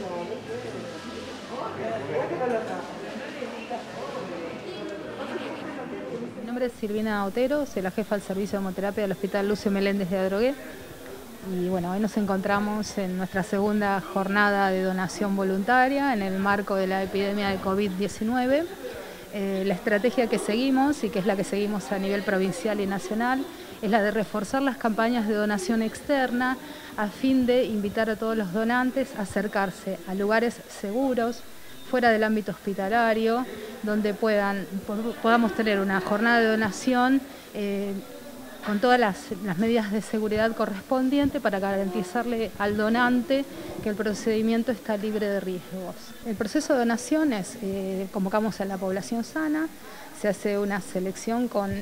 Mi nombre es Silvina Otero, soy la jefa del servicio de hemoterapia del Hospital Lucio Meléndez de Adrogué. Y bueno, hoy nos encontramos en nuestra segunda jornada de donación voluntaria en el marco de la epidemia de COVID-19. La estrategia que seguimos, y que es la que seguimos a nivel provincial y nacional, es la de reforzar las campañas de donación externa a fin de invitar a todos los donantes a acercarse a lugares seguros, fuera del ámbito hospitalario, donde podamos tener una jornada de donación con todas las medidas de seguridad correspondientes para garantizarle al donante que el procedimiento está libre de riesgos. El proceso de donación es, convocamos a la población sana, se hace una selección con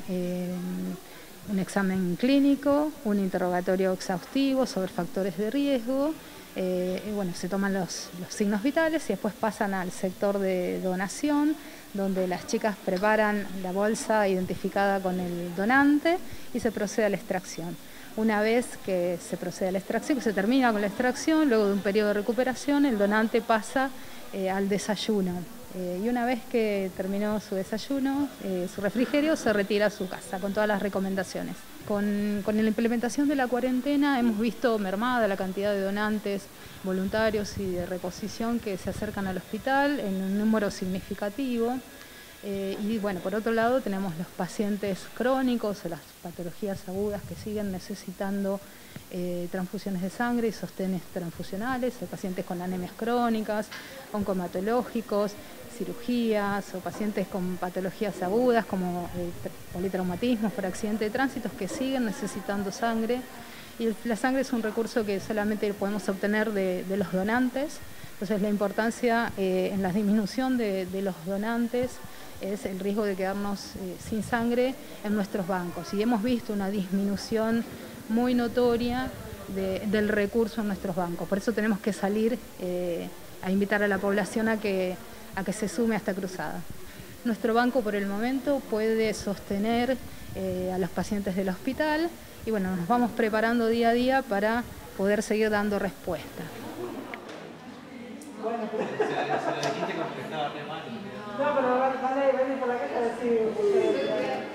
un examen clínico, un interrogatorio exhaustivo sobre factores de riesgo, bueno, se toman los signos vitales y después pasan al sector de donación, donde las chicas preparan la bolsa identificada con el donante y se procede a la extracción. Una vez que se procede a la extracción, que se termina con la extracción, luego de un periodo de recuperación, el donante pasa al desayuno. Y una vez que terminó su desayuno, su refrigerio, se retira a su casa con todas las recomendaciones. Con la implementación de la cuarentena hemos visto mermada la cantidad de donantes voluntarios y de reposición que se acercan al hospital en un número significativo. Y bueno, por otro lado tenemos los pacientes crónicos o las patologías agudas que siguen necesitando transfusiones de sangre y sostenes transfusionales, hay pacientes con anemias crónicas, oncomatológicos, cirugías o pacientes con patologías agudas como politraumatismos por accidente de tránsito que siguen necesitando sangre. Y la sangre es un recurso que solamente podemos obtener de los donantes, entonces la importancia en la disminución de los donantes es el riesgo de quedarnos sin sangre en nuestros bancos. Y hemos visto una disminución muy notoria del recurso en nuestros bancos. Por eso tenemos que salir a invitar a la población a que se sume a esta cruzada. Nuestro banco por el momento puede sostener a los pacientes del hospital y bueno, nos vamos preparando día a día para poder seguir dando respuesta. Bueno, se lo dijiste como que estaba re mal. No, pero van a ir por la calle a decir...